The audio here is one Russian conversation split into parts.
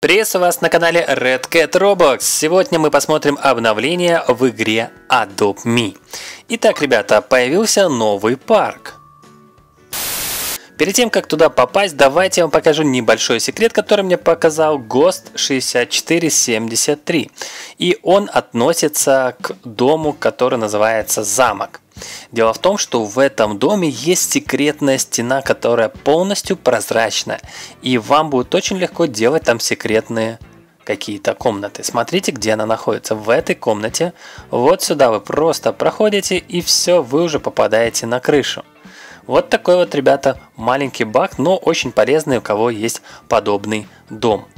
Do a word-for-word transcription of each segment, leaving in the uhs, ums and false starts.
Приветствую вас на канале Red Cat Roblox. Сегодня мы посмотрим обновление в игре Adopt Me. Итак, ребята, появился новый парк. Перед тем, как туда попасть, давайте я вам покажу небольшой секрет, который мне показал гост шестьдесят четыре семьдесят три. И он относится к дому, который называется Замок. Дело в том, что в этом доме есть секретная стена, которая полностью прозрачная. И вам будет очень легко делать там секретные какие-то комнаты. Смотрите, где она находится. В этой комнате. Вот сюда вы просто проходите, и все, вы уже попадаете на крышу. Вот такой вот, ребята, маленький баг, но очень полезный, у кого есть подобный дом.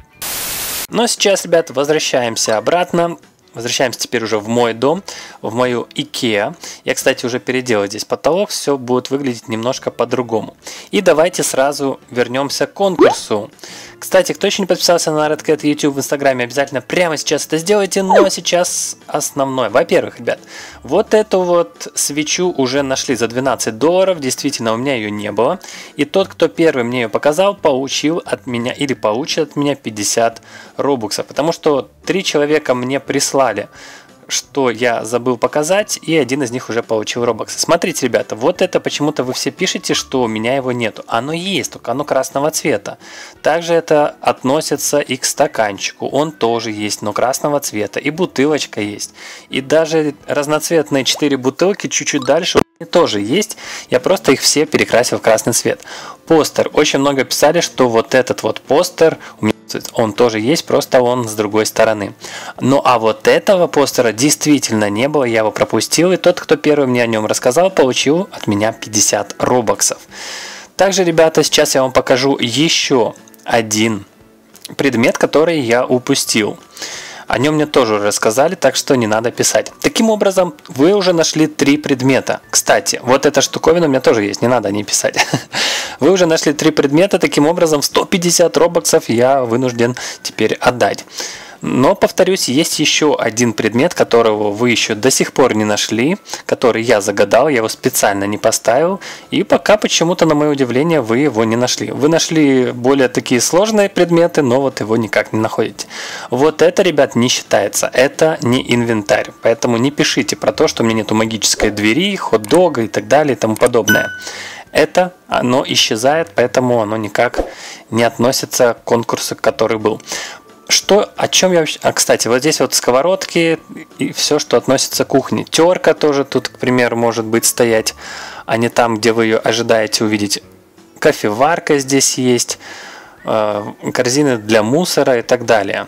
Но сейчас, ребята, возвращаемся обратно. Возвращаемся теперь уже в мой дом, в мою Икеа. Я, кстати, уже переделал здесь потолок, все будет выглядеть немножко по-другому. И давайте сразу вернемся к конкурсу. Кстати, кто еще не подписался на Red Cat YouTube в Инстаграме, обязательно прямо сейчас это сделайте. Но сейчас основное. Во-первых, ребят, вот эту вот свечу уже нашли за двенадцать долларов. Действительно, у меня ее не было. И тот, кто первый мне ее показал, получил от меня или получит от меня пятьдесят робоксов. Потому что три человека мне прислали, что я забыл показать, и один из них уже получил робоксы. Смотрите, ребята, вот это почему-то вы все пишете, что у меня его нету. Оно есть, только оно красного цвета. Также это относится и к стаканчику. Он тоже есть, но красного цвета. И бутылочка есть. И даже разноцветные четыре бутылки чуть-чуть дальше тоже есть. Я просто их все перекрасил в красный цвет. Постер. Очень много писали, что вот этот вот постер у меня он тоже есть, просто он с другой стороны. Ну а вот этого постера действительно не было, я его пропустил, и тот, кто первый мне о нем рассказал, получил от меня пятьдесят робоксов. Также, ребята, сейчас я вам покажу еще один предмет, который я упустил. О нем мне тоже рассказали, так что не надо писать. Таким образом, вы уже нашли три предмета. Кстати, вот эта штуковина у меня тоже есть, не надо о ней писать. Вы уже нашли три предмета, таким образом сто пятьдесят робоксов я вынужден теперь отдать. Но, повторюсь, есть еще один предмет, которого вы еще до сих пор не нашли, который я загадал, я его специально не поставил, и пока почему-то, на мое удивление, вы его не нашли. Вы нашли более такие сложные предметы, но вот его никак не находите. Вот это, ребят, не считается, это не инвентарь, поэтому не пишите про то, что у меня нету магической двери, хот-дога и так далее и тому подобное. Это оно исчезает, поэтому оно никак не относится к конкурсу, который был. Что, о чем я вообще... А, кстати, вот здесь вот сковородки и все, что относится к кухне. Терка тоже тут, к примеру, может быть стоять, а не там, где вы ее ожидаете увидеть. Кофеварка здесь есть, э, корзины для мусора и так далее.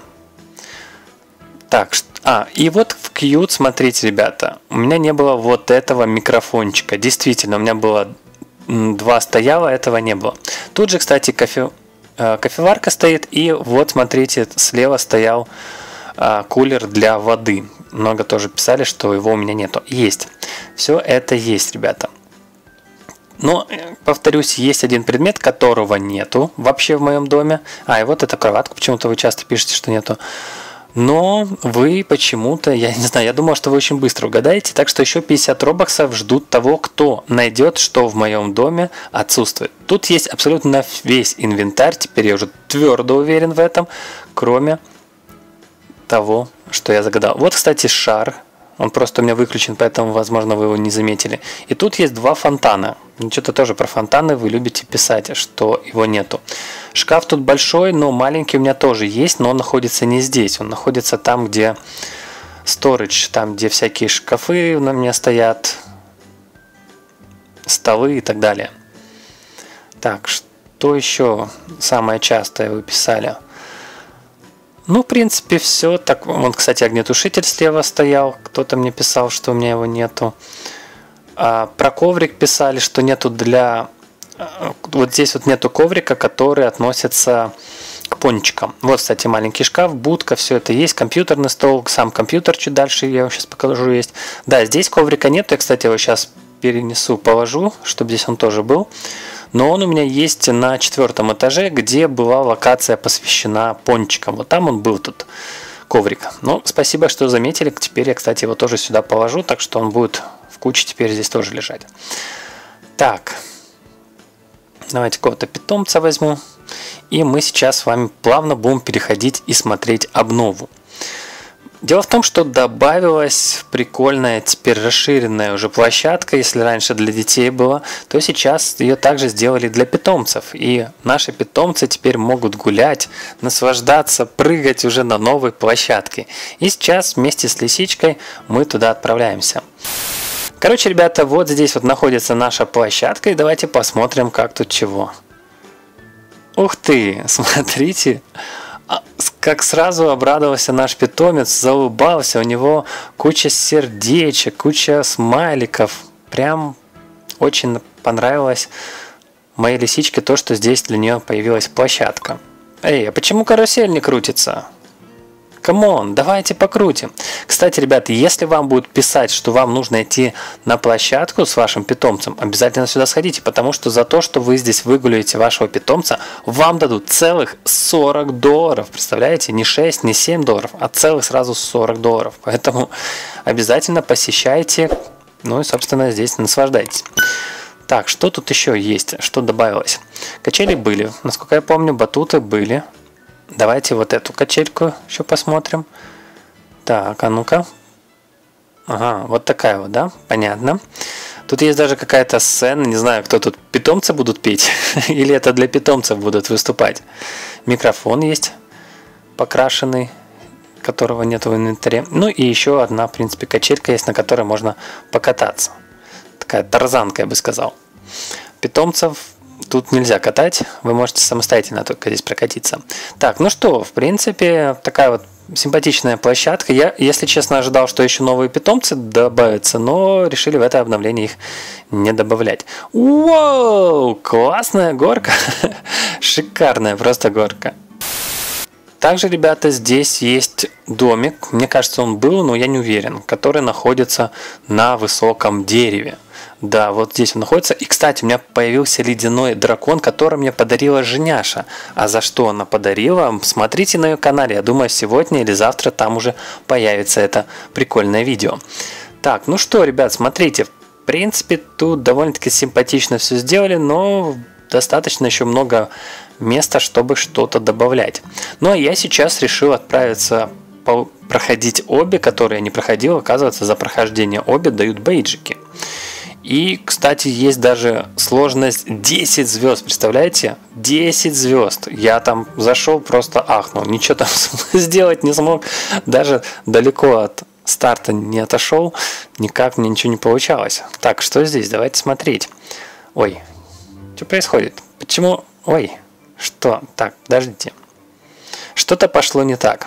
Так, а, и вот в Qt, смотрите, ребята, у меня не было вот этого микрофончика. Действительно, у меня было два стояло, этого не было. Тут же, кстати, кофе... кофеварка стоит, и вот смотрите, слева стоял а, кулер для воды. Много тоже писали, что его у меня нету. Есть. Все это есть, ребята. Но, повторюсь, есть один предмет, которого нету вообще в моем доме. А, и вот эта кроватка, почему-то вы часто пишете, что нету. Но вы почему-то, я не знаю, я думал, что вы очень быстро угадаете, так что еще пятьдесят робоксов ждут того, кто найдет, что в моем доме отсутствует. Тут есть абсолютно весь инвентарь, теперь я уже твердо уверен в этом, кроме того, что я загадал. Вот, кстати, шар, он просто у меня выключен, поэтому, возможно, вы его не заметили. И тут есть два фонтана. Что-то тоже про фонтаны вы любите писать, что его нету. Шкаф тут большой, но маленький у меня тоже есть, но он находится не здесь. Он находится там, где storage, там, где всякие шкафы на меня стоят, столы и так далее. Так, что еще самое частое вы писали? Ну, в принципе, все. Так, вон, кстати, огнетушитель слева стоял. Кто-то мне писал, что у меня его нету. А, про коврик писали, что нету для... Вот здесь вот нету коврика, который относится к пончикам. Вот, кстати, маленький шкаф, будка, все это есть. Компьютерный стол, сам компьютер чуть дальше, я вам сейчас покажу, есть. Да, здесь коврика нет. Я, кстати, его сейчас перенесу, положу, чтобы здесь он тоже был. Но он у меня есть на четвертом этаже, где была локация посвящена пончикам. Вот там он был, тут коврик. Ну, спасибо, что заметили. Теперь я, кстати, его тоже сюда положу, так что он будет в куче теперь здесь тоже лежать. Так. Давайте какого-то питомца возьму. И мы сейчас с вами плавно будем переходить и смотреть обнову. Дело в том, что добавилась прикольная, теперь расширенная уже площадка. Если раньше для детей было, то сейчас ее также сделали для питомцев. И наши питомцы теперь могут гулять, наслаждаться, прыгать уже на новой площадке. И сейчас вместе с лисичкой мы туда отправляемся. Короче, ребята, вот здесь вот находится наша площадка. И давайте посмотрим, как тут чего. Ух ты, смотрите. Как сразу обрадовался наш питомец, заулыбался, у него куча сердечек, куча смайликов. Прям очень понравилось моей лисичке то, что здесь для нее появилась площадка. Эй, а почему карусель не крутится? Камон, давайте покрутим. Кстати, ребята, если вам будут писать, что вам нужно идти на площадку с вашим питомцем, обязательно сюда сходите, потому что за то, что вы здесь выгуляете вашего питомца, вам дадут целых сорок долларов. Представляете? Не шесть, не семь долларов, а целых сразу сорок долларов. Поэтому обязательно посещайте, ну и, собственно, здесь наслаждайтесь. Так, что тут еще есть? Что добавилось? Качели были, насколько я помню, батуты были. Давайте вот эту качельку еще посмотрим. Так, а ну-ка. Ага, вот такая вот, да? Понятно. Тут есть даже какая-то сцена, не знаю, кто тут, питомцы будут петь? Или это для питомцев будут выступать? Микрофон есть покрашенный, которого нет в инвентаре. Ну и еще одна, в принципе, качелька есть, на которой можно покататься. Такая тарзанка, я бы сказал. Питомцев тут нельзя катать, вы можете самостоятельно только здесь прокатиться. Так, ну что, в принципе, такая вот симпатичная площадка. Я, если честно, ожидал, что еще новые питомцы добавятся, но решили в это обновление их не добавлять. Вау, классная горка, шикарная просто горка. Также, ребята, здесь есть домик, мне кажется, он был, но я не уверен, который находится на высоком дереве. Да, вот здесь он находится. И, кстати, у меня появился ледяной дракон, который мне подарила Женяша. А за что она подарила? Смотрите на ее канале. Я думаю, сегодня или завтра там уже появится это прикольное видео. Так, ну что, ребят, смотрите. В принципе, тут довольно-таки симпатично все сделали, но достаточно еще много места, чтобы что-то добавлять. Ну, а я сейчас решил отправиться проходить обе, которые я не проходил. Оказывается, за прохождение обе дают бейджики. И, кстати, есть даже сложность десять звезд, представляете? десять звезд. Я там зашел, просто ахнул. Ничего там сделать не смог. Даже далеко от старта не отошел. Никак мне ничего не получалось. Так, что здесь? Давайте смотреть. Ой, что происходит? Почему? Ой, что? Так, подождите. Что-то пошло не так.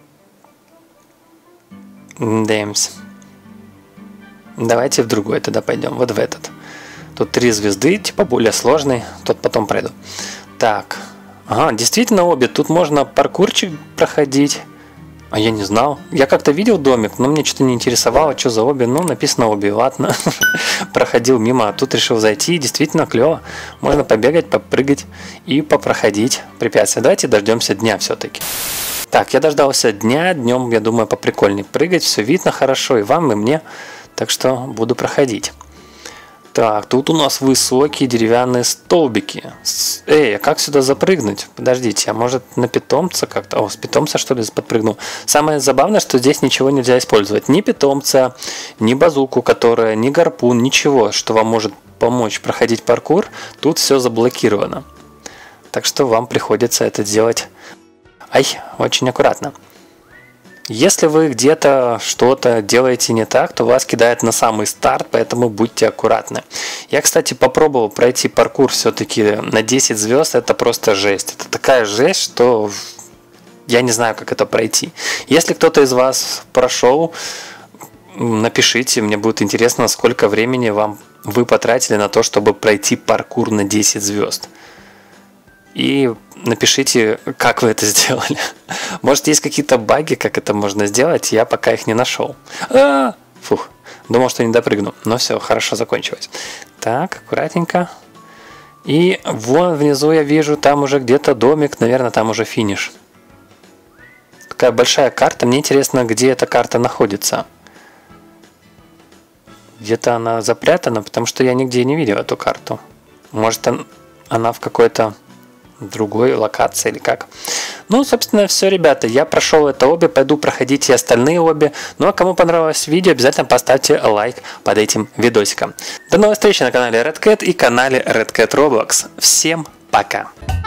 Дэмс. Давайте в другой тогда пойдем, вот в этот. Тут три звезды, типа более сложный, тот потом пройду. Так, ага, действительно обе, тут можно паркурчик проходить. А я не знал. Я как-то видел домик, но мне что-то не интересовало, что за обе. Ну, написано обе, ладно. Проходил мимо, а тут решил зайти, действительно клево. Можно побегать, попрыгать и попроходить препятствия. Давайте дождемся дня все-таки. Так, я дождался дня, днем, я думаю, поприкольней прыгать, все видно хорошо и вам, и мне. Так что буду проходить. Так, тут у нас высокие деревянные столбики. Эй, а как сюда запрыгнуть? Подождите, а может на питомца как-то? О, с питомца что ли подпрыгнул? Самое забавное, что здесь ничего нельзя использовать. Ни питомца, ни базуку, которая, ни гарпун, ничего, что вам может помочь проходить паркур. Тут все заблокировано. Так что вам приходится это делать, ай, очень аккуратно. Если вы где-то что-то делаете не так, то вас кидает на самый старт, поэтому будьте аккуратны. Я, кстати, попробовал пройти паркур все-таки на десять звезд, это просто жесть. Это такая жесть, что я не знаю, как это пройти. Если кто-то из вас прошел, напишите, мне будет интересно, сколько времени вам вы потратили на то, чтобы пройти паркур на десять звезд. И напишите, как вы это сделали. Может, есть какие-то баги, как это можно сделать, я пока их не нашел. А-а-а! Фух, думал, что не допрыгну, но все, хорошо закончилось. Так, аккуратненько. И вон внизу я вижу, там уже где-то домик, наверное, там уже финиш. Такая большая карта, мне интересно, где эта карта находится. Где-то она запрятана, потому что я нигде не видел эту карту. Может, он... она в какой-то другой локации или как. Ну, собственно, все, ребята. Я прошел это обе, пойду проходить и остальные обе. Ну, а кому понравилось видео, обязательно поставьте лайк под этим видосиком. До новых встреч на канале Red Cat и канале Red Cat Roblox. Всем пока!